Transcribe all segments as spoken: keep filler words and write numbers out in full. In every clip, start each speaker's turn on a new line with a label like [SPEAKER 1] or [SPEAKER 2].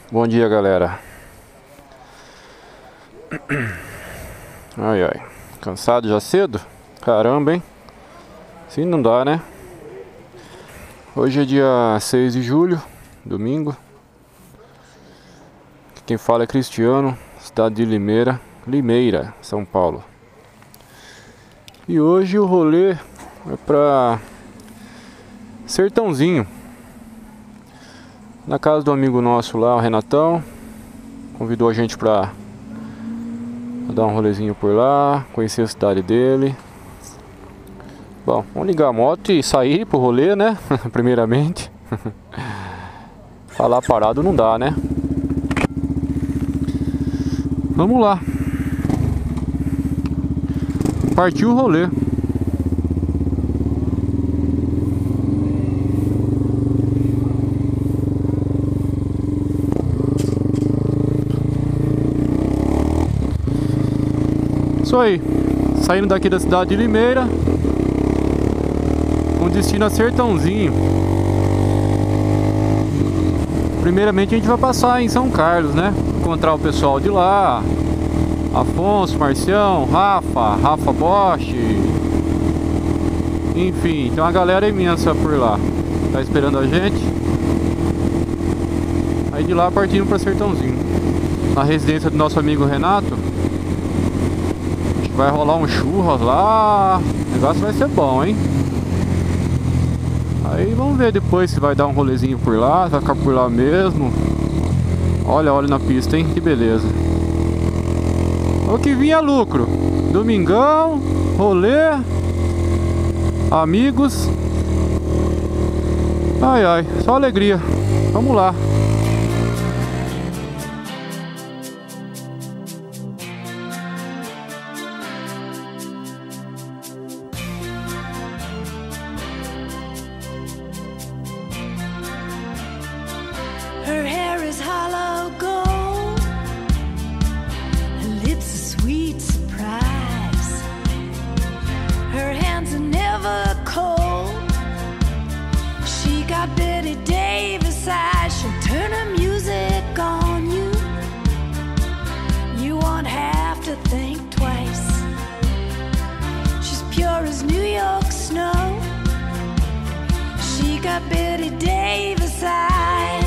[SPEAKER 1] Bom dia, galera. Ai, ai. Cansado já cedo? Caramba, hein? Assim não dá, né? Hoje é dia seis de julho, domingo. Quem fala é Cristiano, cidade de Limeira, Limeira, São Paulo. E hoje o rolê é pra Sertãozinho, na casa do amigo nosso lá, o Renatão. Convidou a gente pra dar um rolezinho por lá, conhecer a cidade dele. Bom, vamos ligar a moto e sair pro rolê, né? Primeiramente. Falar parado não dá, né? Vamos lá. Partiu o rolê. Isso aí, saindo daqui da cidade de Limeira, com destino a Sertãozinho. Primeiramente a gente vai passar em São Carlos, né? Encontrar o pessoal de lá, Afonso, Marcião, Rafa, Rafa Bosch. Enfim, tem uma galera imensa por lá, tá esperando a gente. Aí de lá partimos para Sertãozinho, na residência do nosso amigo Renato. Vai rolar um churras lá, o negócio vai ser bom, hein? Aí vamos ver depois se vai dar um rolezinho por lá, se vai ficar por lá mesmo. Olha, olha na pista, hein? Que beleza. O que vinha lucro. Domingão, rolê, amigos. Ai, ai, só alegria. Vamos lá.
[SPEAKER 2] Her hair is hollow gold, her lips a sweet surprise. Her hands are never cold. She got Betty Davis eyes. She'll turn her music on you. You won't have to think twice. She's pure as New York snow. She got Betty Davis eyes.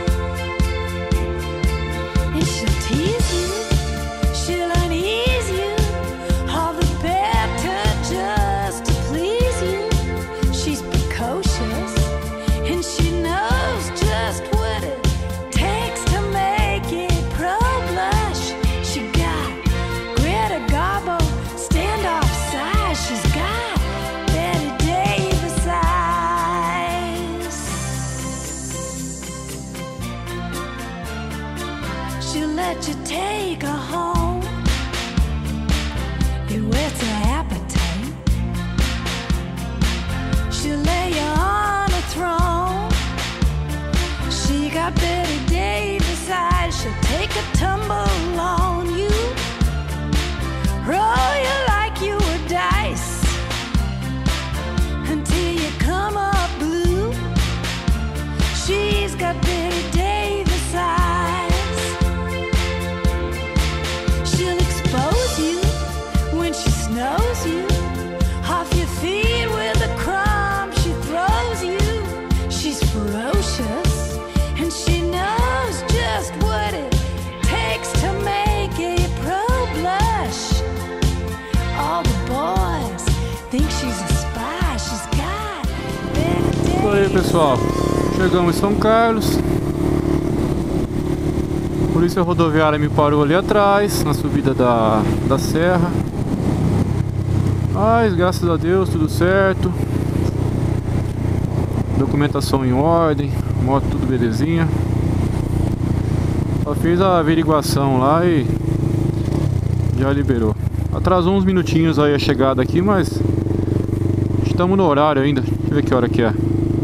[SPEAKER 2] She'll tease you, she'll unease you, all the better just to please you. She's precocious, and she knows just what it takes to make it pro-blush. She got Greta Garbo, standoff size. She's got Betty Davis eyes. She'll let you take her home. It whets her appetite. She'll lay you on a throne. She got Betty Davis eyes. She'll take a tumble on you, roll you like you were dice, until you come up blue. She's got Betty Davis eyes. She'll expose you when she snows you, off your feet with a crumb she throws you. She's ferocious, and she knows just what it takes to make a pro blush. All the boys think she's a spy. She's got Betty
[SPEAKER 1] Isso aí, pessoal. Chegamos em São Carlos. A polícia rodoviária me parou ali atrás, na subida da, da serra. Mas graças a Deus tudo certo. Documentação em ordem, moto tudo belezinha. Só fiz a averiguação lá e já liberou. Atrasou uns minutinhos aí a chegada aqui, mas estamos no horário ainda. Deixa eu ver que hora que é.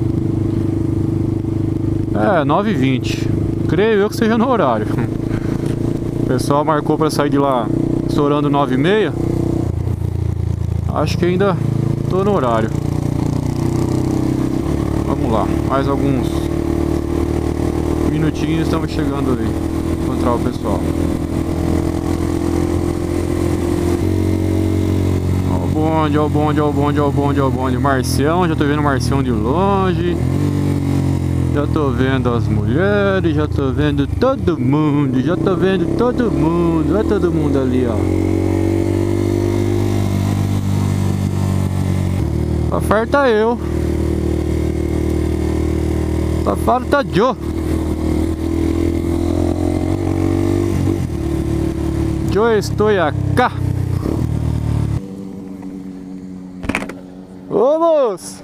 [SPEAKER 1] É, nove e vinte. Creio eu que seja no horário. O pessoal marcou pra sair de lá estourando nove e meia. Acho que ainda tô no horário. Vamos lá, mais alguns minutinhos estamos chegando aí. Encontrar o pessoal. Ó o bonde, ó o bonde, ó o bonde, ó o bonde, ó o bonde. Marcião, já tô vendo o Marcião de longe. Já tô vendo as mulheres, já tô vendo todo mundo, já tô vendo todo mundo. Olha todo mundo ali, ó. Só falta eu. Só falta Joe. Joe, estou acá. Vamos!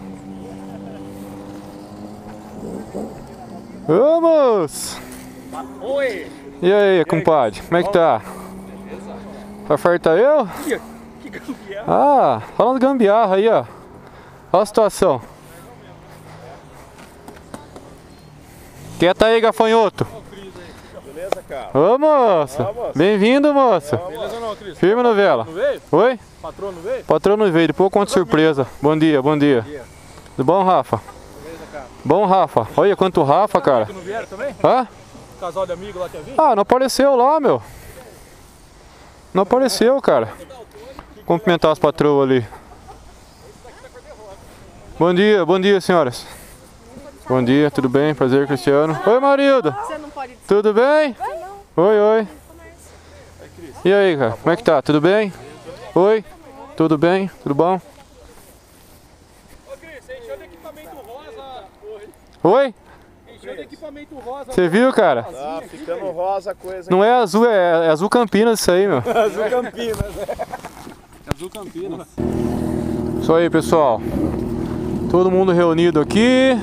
[SPEAKER 1] Vamos!
[SPEAKER 3] Oi!
[SPEAKER 1] E aí, compadre? Como é que tá?
[SPEAKER 3] Beleza?
[SPEAKER 1] Só falta eu?
[SPEAKER 3] Que gambiarra!
[SPEAKER 1] Ah, falando gambiarra aí, ó. Olha a situação. Quieta aí, gafanhoto.
[SPEAKER 3] Beleza, cara?
[SPEAKER 1] Ô, moço.
[SPEAKER 3] Ó, moço.
[SPEAKER 1] Bem-vindo, moço.
[SPEAKER 3] Beleza ou não, Cris?
[SPEAKER 1] Firme, novela.
[SPEAKER 3] Não veio?
[SPEAKER 1] Oi?
[SPEAKER 3] Patrão não veio?
[SPEAKER 1] Patrão não veio, depois eu conto surpresa. Bom dia, bom dia.
[SPEAKER 3] dia.
[SPEAKER 1] Tudo bom, Rafa?
[SPEAKER 3] Beleza, cara?
[SPEAKER 1] Bom, Rafa. Olha quanto Rafa, cara.
[SPEAKER 3] Que não vieram também?
[SPEAKER 1] Hã?
[SPEAKER 3] Casal de amigo lá quer vir?
[SPEAKER 1] Ah, não apareceu lá, meu. Não apareceu, cara. Cumprimentar as patroas ali. Bom dia, bom dia, senhoras. Bom dia, tudo bem? Prazer, Cristiano. Oi, marido.
[SPEAKER 4] Você não pode...
[SPEAKER 1] Tudo bem? Oi, oi. E aí, cara? Como é que tá? Tudo bem? Oi? Tudo bem? Tudo bom?
[SPEAKER 3] Ô, Cris, você encheu de equipamento rosa.
[SPEAKER 1] Oi?
[SPEAKER 3] Encheu de equipamento rosa.
[SPEAKER 1] Você viu, cara?
[SPEAKER 3] Tá ficando rosa a coisa.
[SPEAKER 1] Não é azul, é, é azul Campinas isso aí, meu.
[SPEAKER 3] Azul Campinas, é. Azul Campinas.
[SPEAKER 1] Isso aí, pessoal. Todo mundo reunido aqui.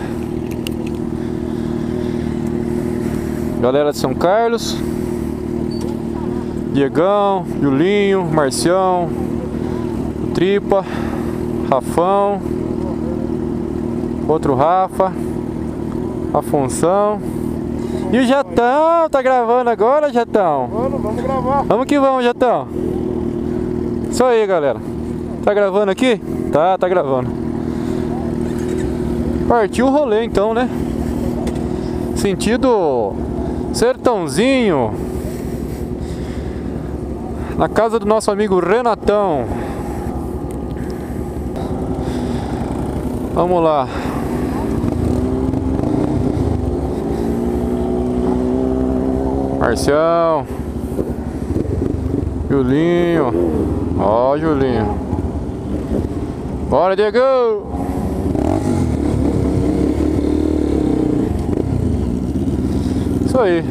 [SPEAKER 1] Galera de São Carlos. Diegão, Julinho, Marcião, o Tripa, Rafão, outro Rafa, Afonção. E o Jetão, tá gravando agora, Jetão?
[SPEAKER 3] Vamos, vamos gravar.
[SPEAKER 1] Vamos que vamos, Jetão. Isso aí, galera. Tá gravando aqui? Tá, tá gravando. Partiu o rolê então, né? Sentido Sertãozinho. Na casa do nosso amigo Renatão. Vamos lá. Marcião. Julinho. Ó, Julinho. Bora, Diego! Isso aí.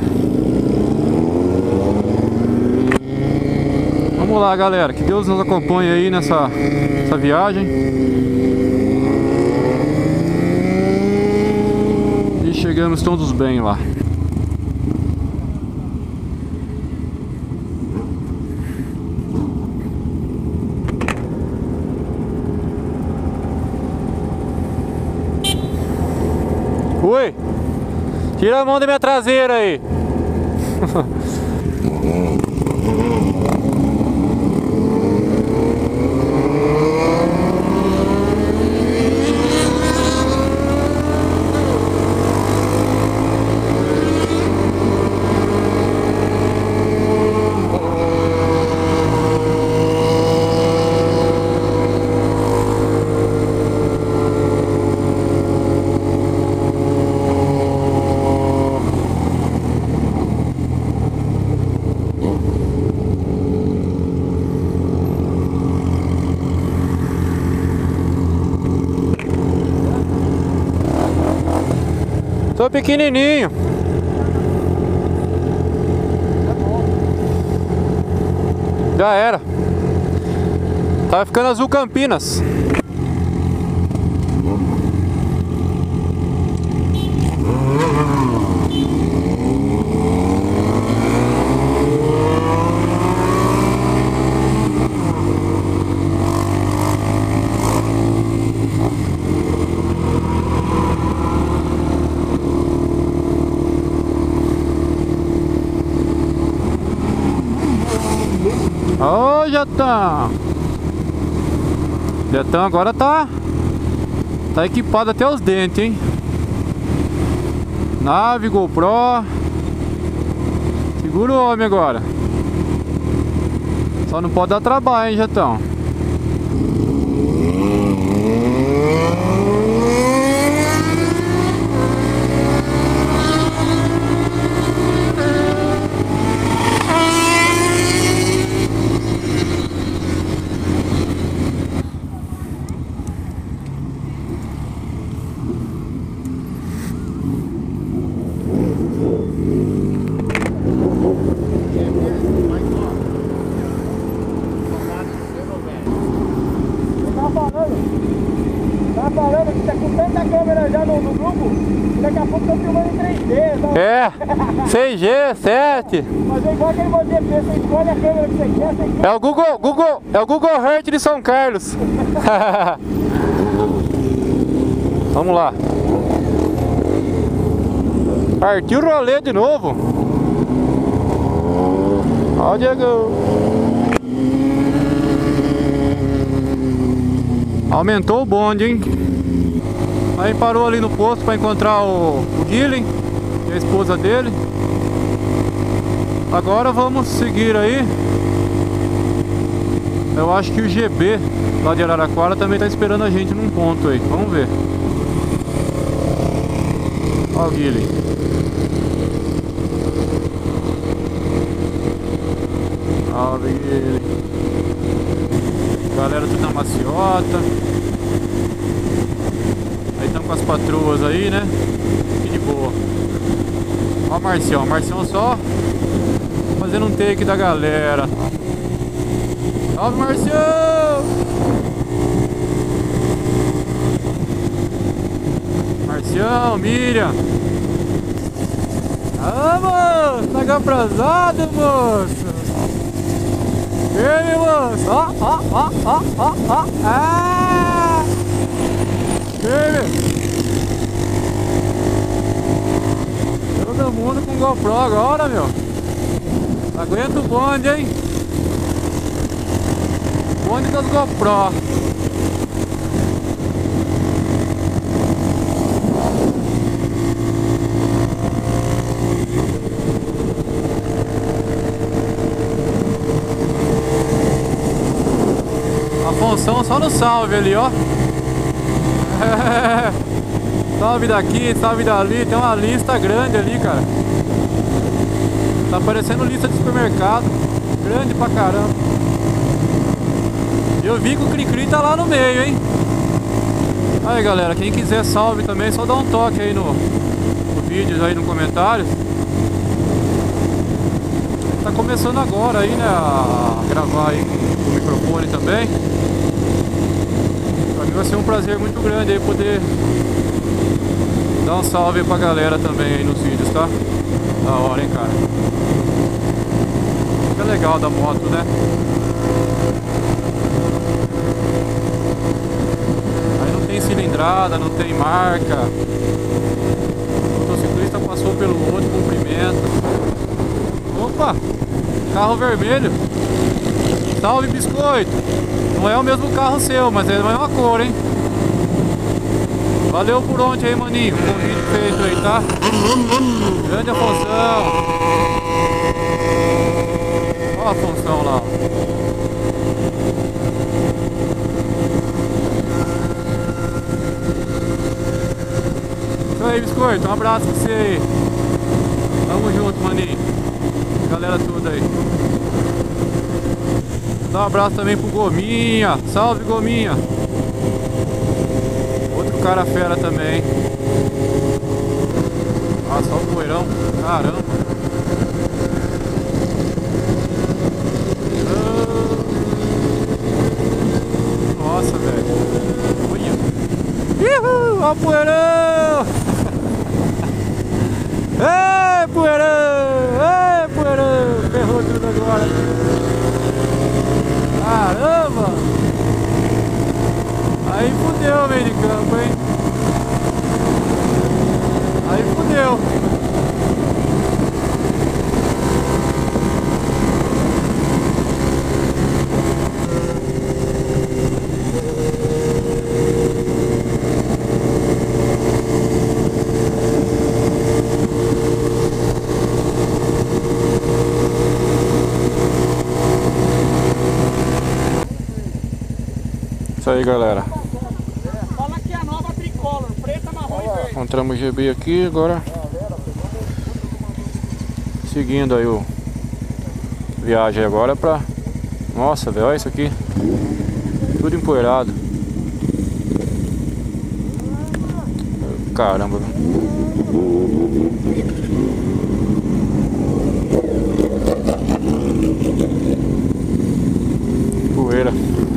[SPEAKER 1] Vamos lá, galera. Que Deus nos acompanhe aí nessa, nessa viagem. E chegamos todos bem lá. Oi! Tira a mão da minha traseira aí! Tô pequenininho. Já era. Tá ficando azul Campinas. Ô, Jetão! Jetão agora tá Tá equipado até os dentes, hein? Nave, GoPro. Segura o homem agora. Só não pode dar trabalho, hein, Jetão?
[SPEAKER 4] Tá falando que tá com tanta câmera já no, no grupo, daqui a pouco tá filmando em três D, tá?
[SPEAKER 1] É, seis G, sete.
[SPEAKER 4] Mas é igual aquele modelo de você escolhe a câmera que você quer, você quer.
[SPEAKER 1] É o Google, Google, é o Google Earth de São Carlos. Vamos lá. Partiu o rolê de novo. Ó o Diego. Aumentou o bonde, hein? Aí parou ali no posto para encontrar o, o Guilherme e a esposa dele. Agora vamos seguir aí. Eu acho que o G B lá de Araraquara também está esperando a gente num ponto aí. Vamos ver. Ó o Guilherme. Ó o Guilherme. Galera tudo na maciota. Aí estamos com as patroas aí, né? Que de boa. Ó o Marcião, o Marcião só fazendo um take da galera. Salve, Marcião! Marcião, Miriam. Ah, moço, tá atrasado, moço. Ei, moço, ó, ó, ó, ó, ó, ó, ah! Ei, todo mundo com GoPro agora, meu. Aguenta o bonde, hein? Bonde das GoPro. Afonso só no salve ali, ó. É. Salve daqui, salve dali. Tem uma lista grande ali, cara. Tá parecendo lista de supermercado. Grande pra caramba. Eu vi que o Cri-Cri tá lá no meio, hein. Aí, galera, quem quiser salve também, só dá um toque aí no, no vídeo, aí no comentário. Tá começando agora aí, né, a gravar aí com o microfone também. Pra mim vai ser um prazer muito grande aí poder dar um salve aí pra galera também aí nos vídeos, tá? Da hora, hein, cara. Fica legal da moto, né? Aí não tem cilindrada, não tem marca. O motociclista passou pelo outro, cumprimenta. Opa! Carro vermelho. Salve, biscoito. Não é o mesmo carro seu, mas é a mesma cor, hein? Valeu por ontem aí, maninho. Convite feito aí, tá? Grande Afonso. Ó a Afonso lá. Isso aí, biscoito. Um abraço pra você aí. Tamo junto, maninho. Galera toda aí. Dá um abraço também pro Gominha. Salve, Gominha. Outro cara fera também. Ah, só o poeirão. Caramba. Nossa, velho. Olha. Uhul, ó o poeirão. Ei, poeirão. Ei, poeirão. Ferrou tudo agora. Caramba! Aí fudeu, meio de campo, hein? Aí fudeu! aí, galera.
[SPEAKER 4] Fala que é a nova tricolor, preta, marrom e verde.
[SPEAKER 1] Encontramos o G B aqui, agora seguindo aí o viagem agora pra... Nossa, velho, olha isso aqui. Tudo empoeirado. Caramba, poeira.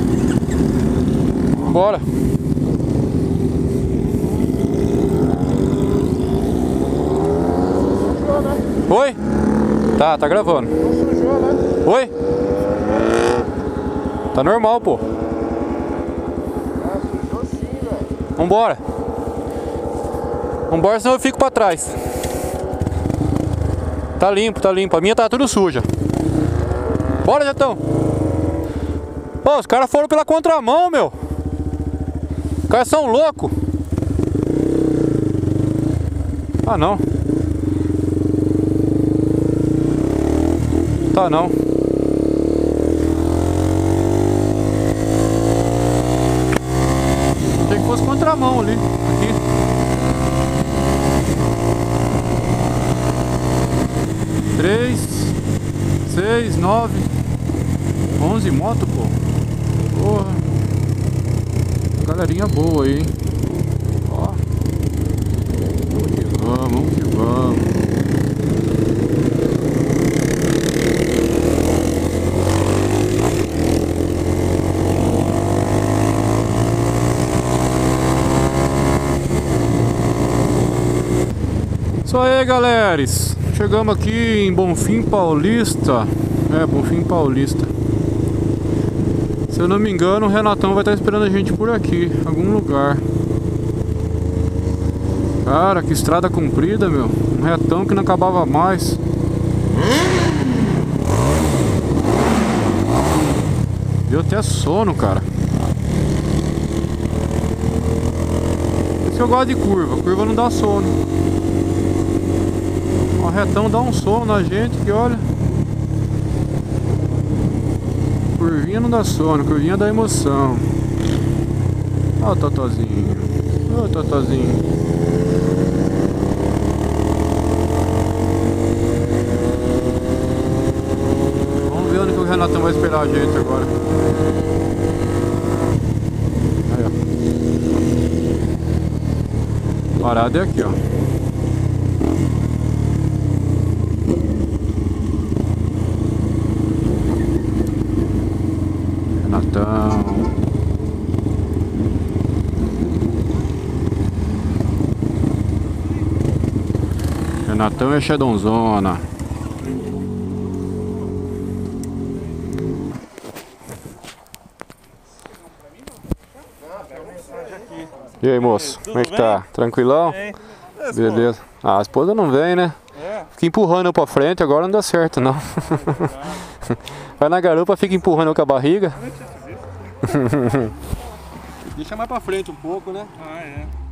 [SPEAKER 1] Bora. Oi? Tá, tá gravando. Oi? Tá normal, pô. Vambora. Vambora, senão eu fico pra trás. Tá limpo, tá limpo. A minha tá tudo suja. Bora, Jetão. Pô, os caras foram pela contramão, meu. Os caras são loucos. Ah, não. Tá, não. Achei que fosse contramão ali. Aqui. Três, seis, nove, onze motos, pô. Porra. Galerinha boa aí, hein? Ó. Vamos que vamos, vamos que vamos. Isso aí, galeras. Chegamos aqui em Bonfim Paulista. É, Bonfim Paulista. Se eu não me engano, o Renatão vai estar esperando a gente por aqui, em algum lugar. Cara, que estrada comprida, meu. Um retão que não acabava mais. Deu até sono, cara. Esse eu gosto de curva. Curva não dá sono. O retão dá um sono na gente que olha. Curvinha não dá sono, curvinha dá emoção. Ó o Totozinho. Ó o Totozinho. Vamos ver onde que o Renatão vai esperar a gente agora. Aí, ó. Parada é aqui, ó. Renatão. Renatão é Shadowzona. E aí, moço? Como é que tá? Tranquilão? Beleza. Ah, a esposa não vem, né? Fica empurrando eu pra frente, agora não dá certo, não. Vai na garupa, fica empurrando eu com a barriga.
[SPEAKER 3] Deixa mais pra frente um pouco, né?
[SPEAKER 5] Ah, é.